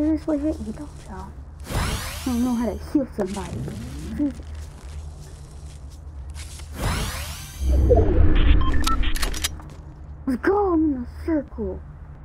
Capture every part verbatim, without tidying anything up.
this way hit you don't y'all. I don't know how to heal somebody. Jesus. Let's go, I'm in a circle.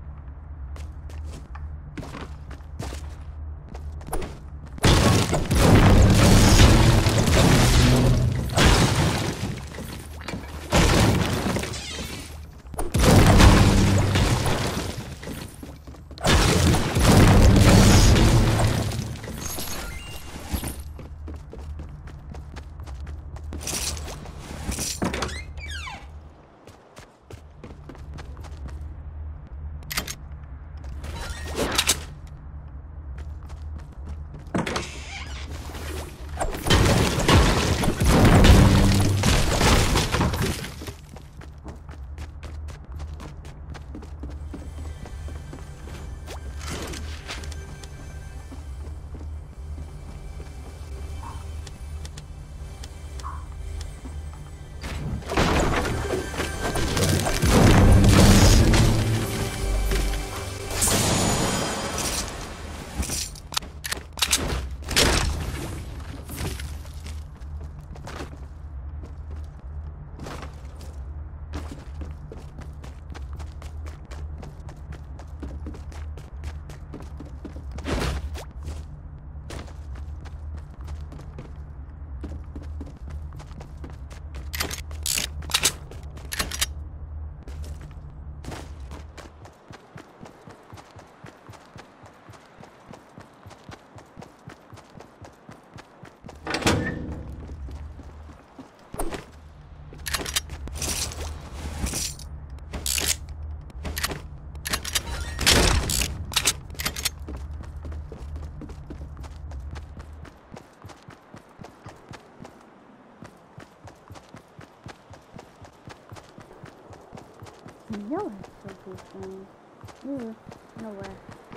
No, it's so good thing. Ooh, nowhere.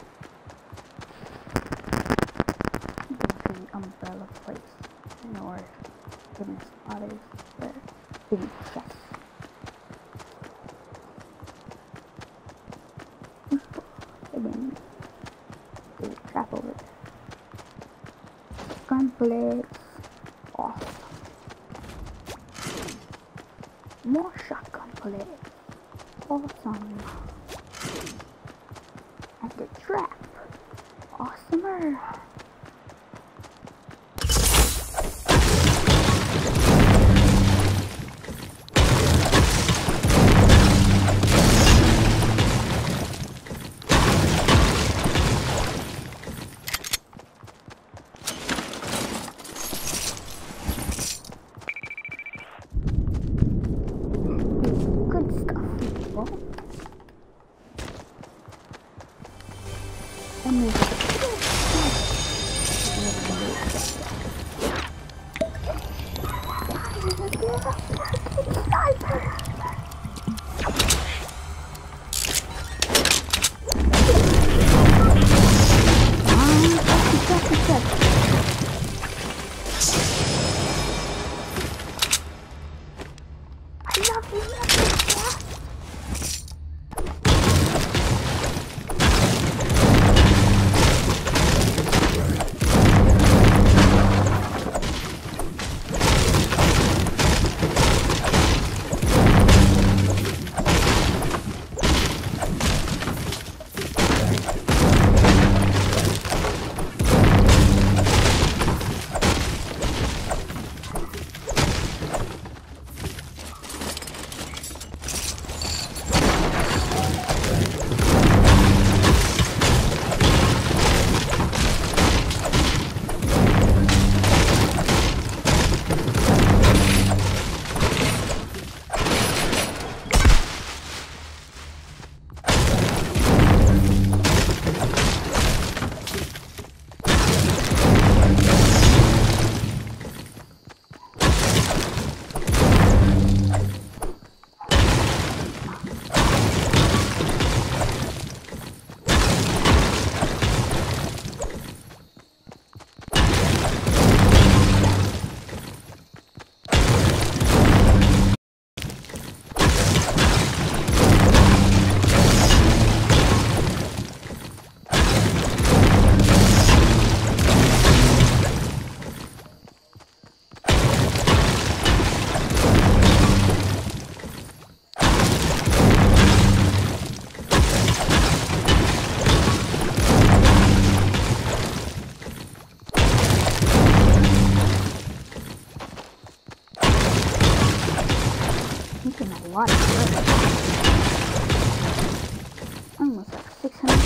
This is an umbrella place. I know where hidden spot is. Where hidden chest. Again, there's a trap over there. Gun bullets. Awesome. More shotgun bullets. Awesome. And the trap. Awesomer. And lot of bricks. Almost like six hundred.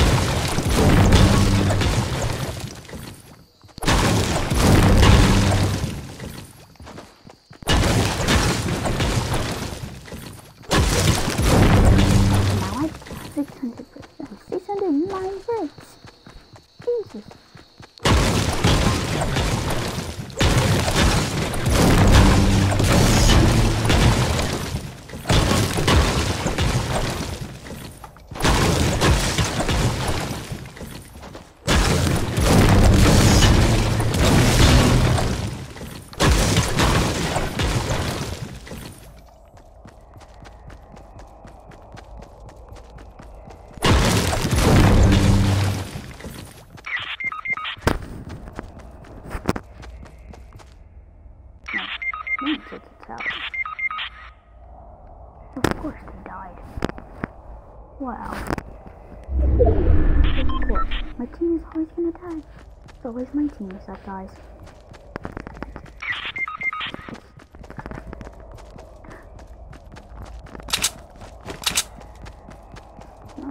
Now I got six hundred bricks. six hundred nine bricks. Jesus. Into the tower. Of course they died. Wow. Of course. My team is always gonna die. It's always my teammates that dies. No.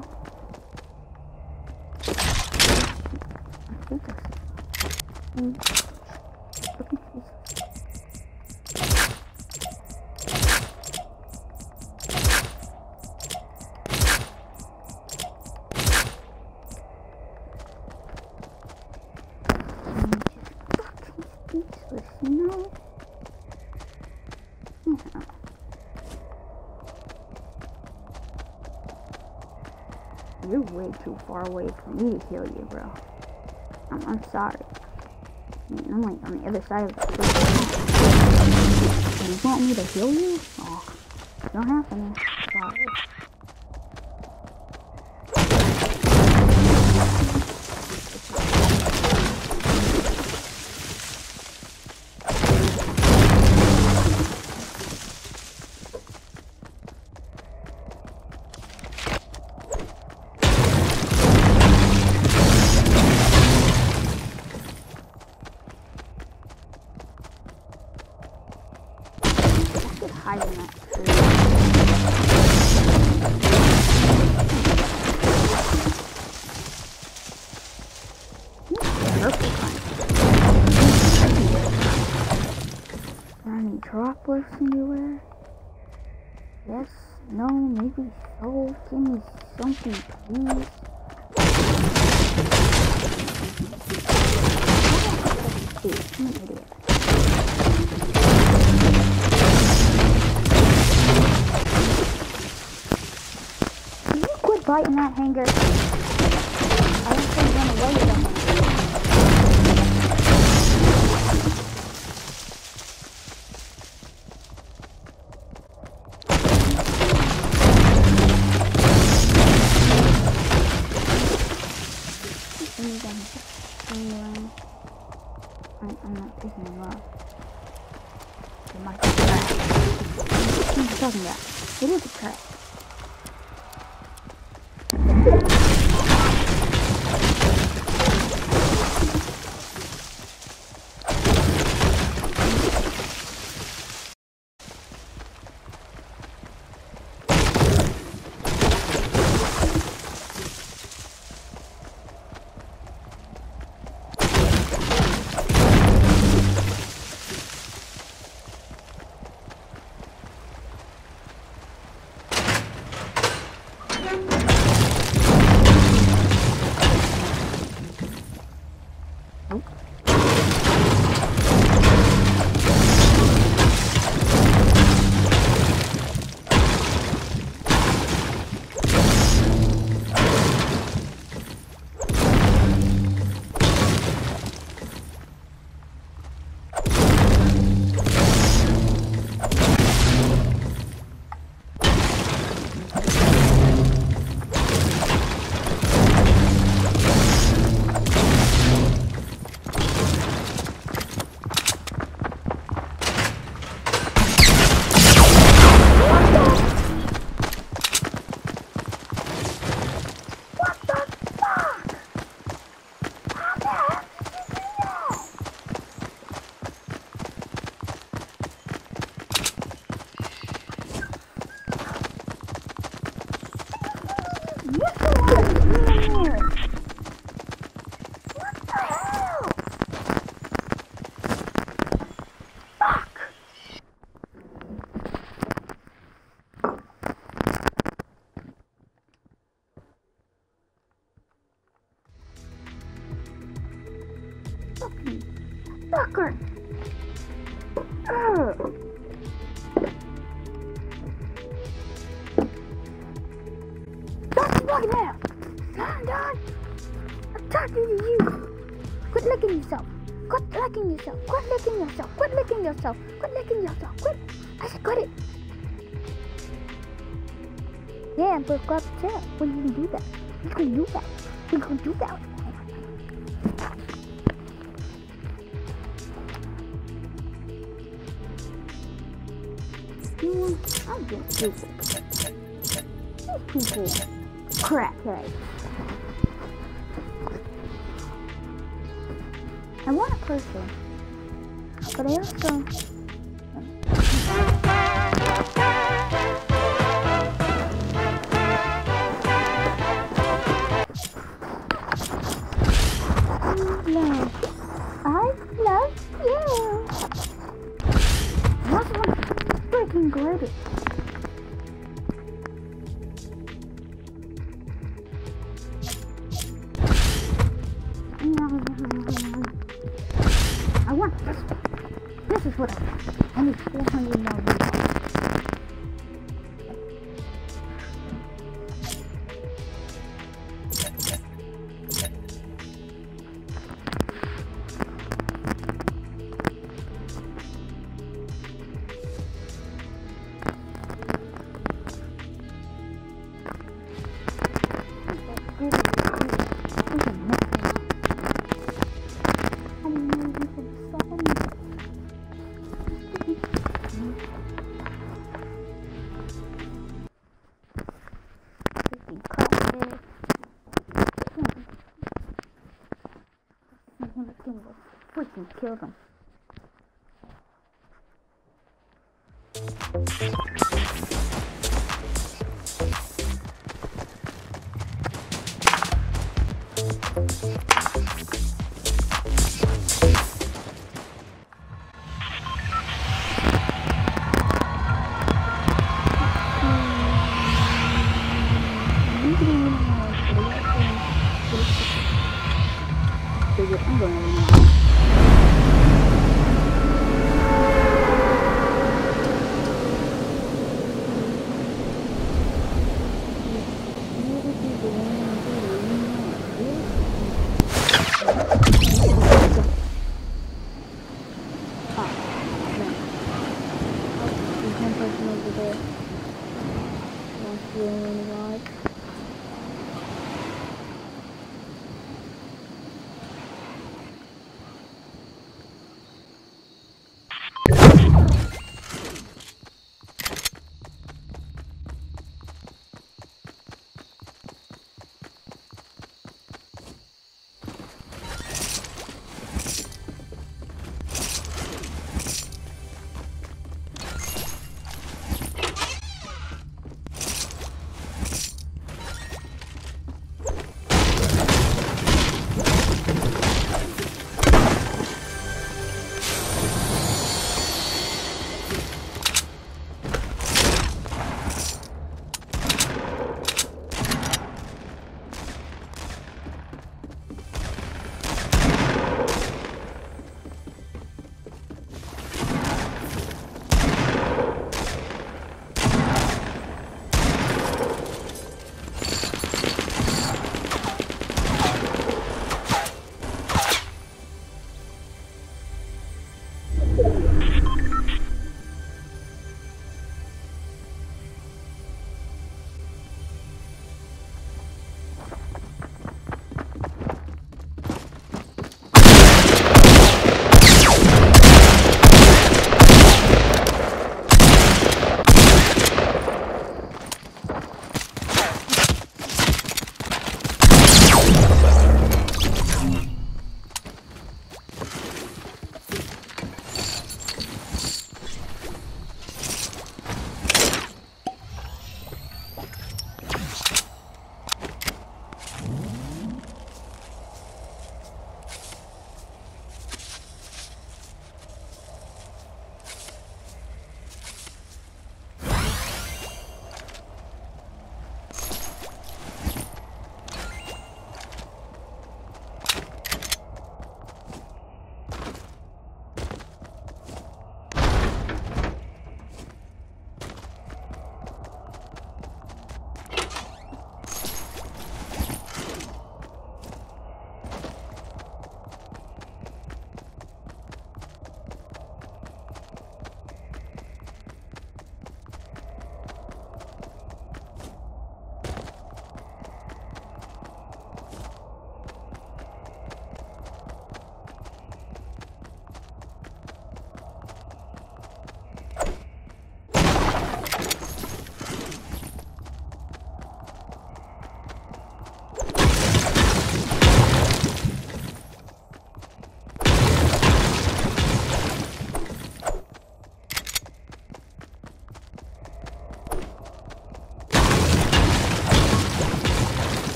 Let's do this. Mm. Look at this. Speechless, you know? Yeah. You're way too far away for me to heal you, bro. I'm, I'm sorry. I mean, I'm like on the other side of the place. You want me to heal you? Oh, it's not happening. Sorry. Hide in that tree. Purple kind. Are there any droplets anywhere? Yes, no, maybe so. Give me something, please. Dude, I'm an idiot. Fight in that hangar. I don't think I'm gonna wait them. I'm, I'm not picking them up. They might be trash. What are you talking about? It is a trap. Fucking fucker. Ugh. Stop fucking out. Come on. I'm talking to you. Quit licking yourself. Quit licking yourself. Quit licking yourself. Quit licking yourself. Quit licking yourself. Quit. I said quit it. Yeah, but God said, well, you can do that. You can do that. You can do that. You know, I'm doing people. These people, crackheads. I want a person, but I also. Love. I love you. I also want freaking glitter. I want this. This is what I want. I need four hundred more dollars. Freaking kill them. I'm going to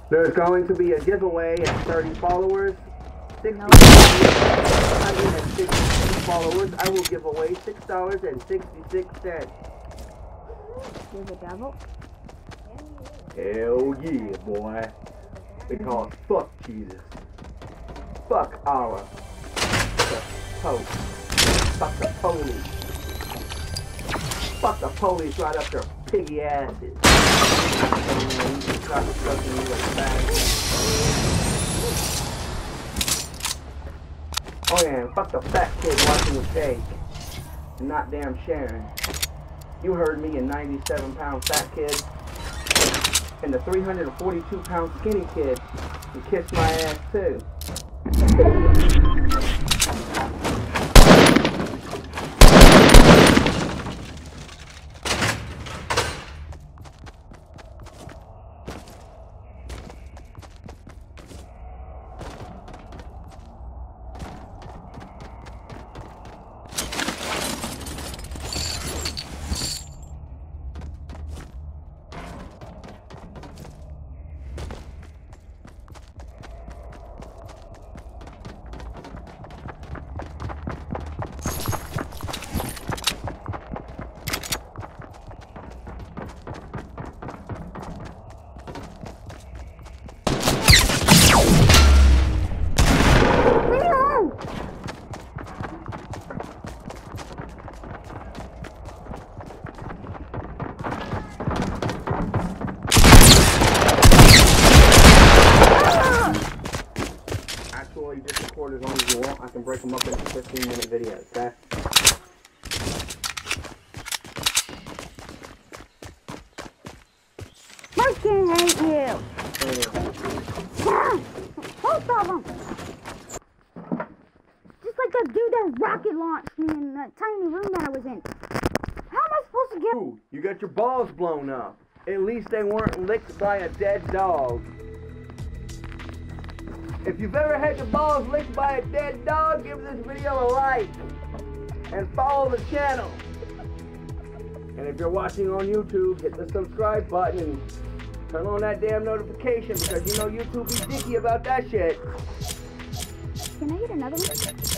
There's going to be a giveaway at thirty followers. sixty, No. one hundred sixty followers. I will give away six dollars and sixty-six cents. You're the devil. Hell yeah, boy. Because fuck Jesus. Fuck Allah. The Pope. Fuck the police. Fuck the police right up their piggy asses. Oh yeah, and fuck the fat kid watching the cake. And not damn Sharon. You heard me, a ninety-seven pound fat kid. And the three hundred forty-two pound skinny kid who kissed my ass too. You just record as long as you want. I can break them up into fifteen minute videos, okay? I can hate you. Uh, Both of them. Just like that dude that rocket launched me in that tiny room that I was in. How am I supposed to get? Ooh, you got your balls blown up. At least they weren't licked by a dead dog. If you've ever had your balls licked by a dead dog, give this video a like and follow the channel. And if you're watching on YouTube, hit the subscribe button and turn on that damn notification because you know YouTube be dicky about that shit. Can I get another one?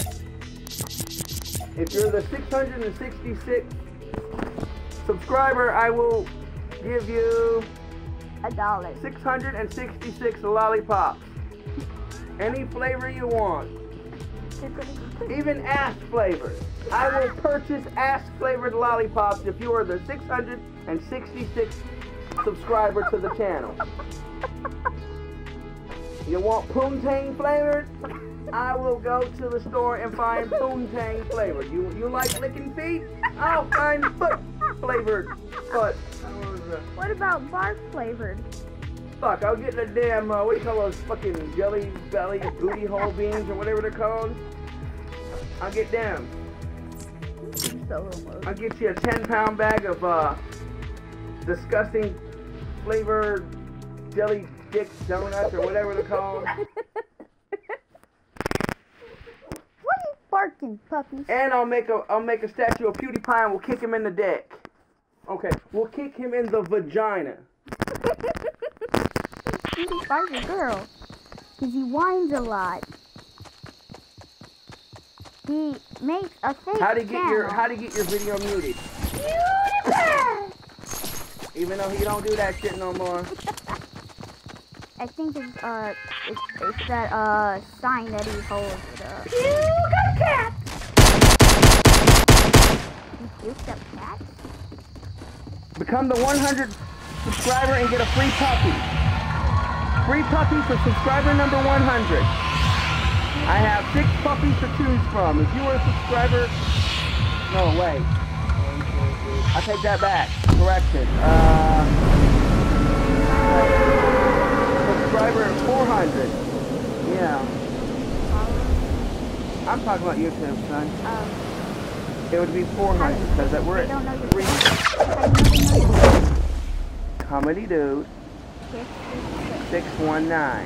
If you're the six hundred sixty-sixth subscriber, I will give you A dollar. six hundred sixty-six lollipops. Any flavor you want. Even ass flavor. I will purchase ass flavored lollipops if you are the six hundred sixty-sixth subscriber to the channel. You want poontang flavored? I will go to the store and find poontang flavored. You you like licking feet? I'll find foot flavored foot. What about bark flavored? Fuck, I'll get the damn, uh, what do you call those fucking jelly belly booty hole beans or whatever they're called? I'll get them. I'll get you a ten pound bag of, uh, disgusting flavored jelly dick donuts or whatever they're called. What are you barking, puppies? And I'll make a, I'll make a statue of PewDiePie and we'll kick him in the dick. Okay, we'll kick him in the vagina. PewDiePie's a girl. Because he whines a lot. He makes a fake How to get channel. your How to get your video muted? PewDiePie! Even though he don't do that shit no more. I think it's uh, it's, it's that uh sign that he holds. Uh, you got a cat. You juiced up cats? Become the one hundredth subscriber and get a free puppy. Free puppy for subscriber number one hundred. I have six puppies to choose from. If you are a subscriber, no wait. I take that back. Correction. Uh, subscriber four hundred. Yeah. I'm talking about YouTube, son. Um, It would be four hundred because that we're I don't know at your three. Comedy Dude six one nine.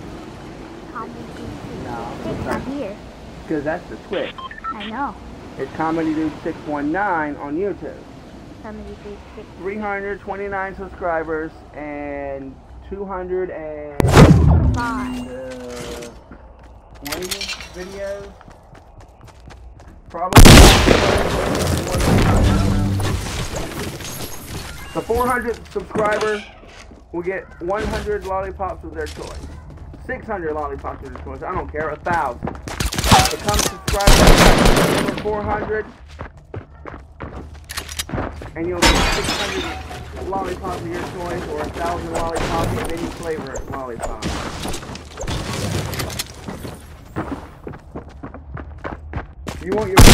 No, It's not here. because that's the Twitch. I know. It's Comedy Dude six one nine on YouTube. Comedy Dude six. three hundred twenty-nine subscribers and two hundred Five. twenty videos. Probably. The four hundred subscriber will get one hundred lollipops of their choice. six hundred lollipops of their choice. I don't care. A thousand. Become subscriber number four hundred, and you'll get six hundred lollipops of your choice, or a thousand lollipops of any flavor lollipop. You want your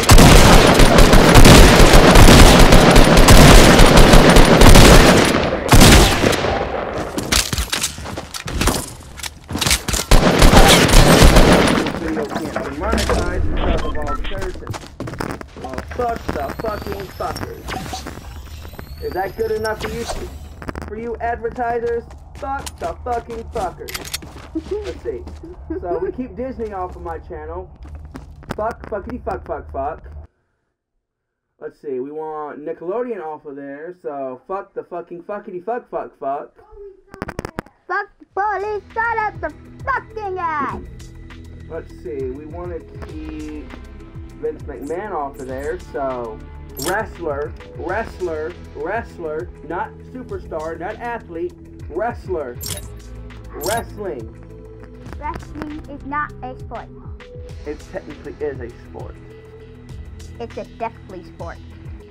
fuck the fucking fuckers. Is that good enough for you? For you advertisers? Fuck the fucking fuckers. Let's see. So we keep Disney off of my channel. Fuck, fuckity fuck, fuck, fuck. Let's see. We want Nickelodeon off of there. So fuck the fucking fuckity fuck, fuck, fuck. Fuck the police, shut up the fucking ass. Let's see. We want to keep Vince McMahon off of there, so wrestler, wrestler, wrestler, not superstar, not athlete, wrestler, wrestling. Wrestling is not a sport. It technically is a sport. It's a deathly sport.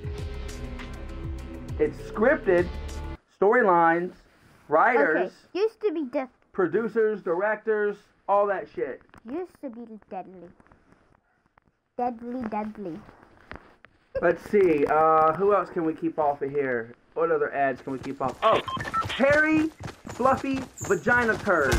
It's scripted, storylines, writers, Okay, used to be death. producers, directors, all that shit. Used to be deadly. Deadly, deadly. Let's see, uh, who else can we keep off of here? What other ads can we keep off? Oh, hairy, fluffy, vagina turds.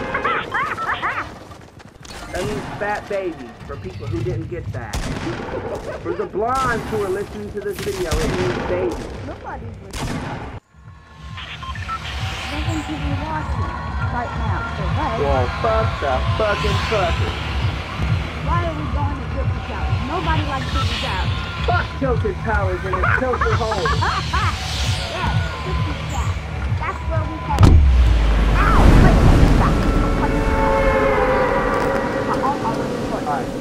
That means fat babies, for people who didn't get that. For the blondes who are listening to this video, it means baby. Nobody's listening. Nothing to be watching right now, so right? Well, fuck the fucking fuckers. Why are we going to Tilted Towers? Nobody likes Tilted Towers. Fuck Tilted Towers and its Tilted home. Yes, Tilted Towers. That's where we head. Ow! Wait, stop. I'll already put. Alright.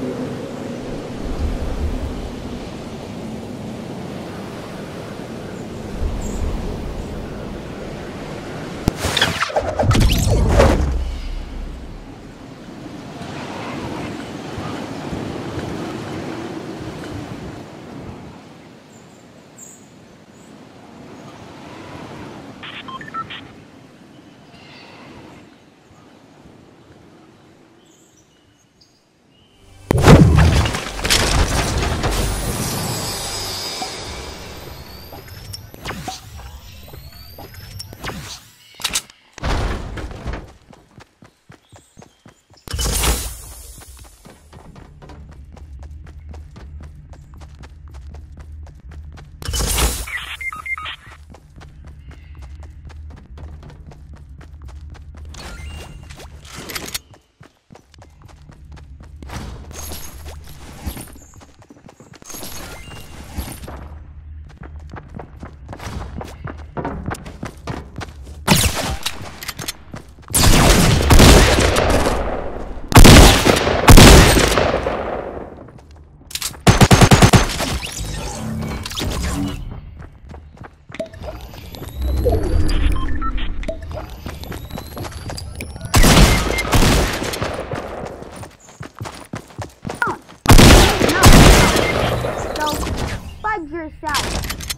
yourself.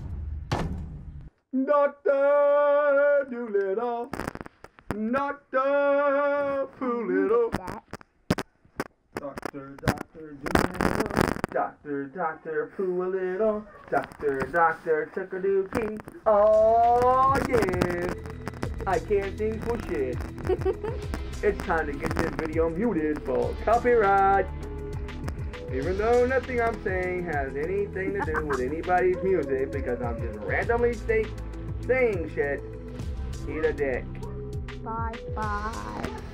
Doctor Doolittle. Doctor Poolittle. Doctor, Doctor Doolittle. Doctor, Doctor Poolittle. Doctor, Doctor Tuckadookie. Oh, yeah. I can't sing for shit. It's time to get this video muted for copyright. Even though nothing I'm saying has anything to do with anybody's music, because I'm just randomly say, saying shit. Eat a dick. Bye bye.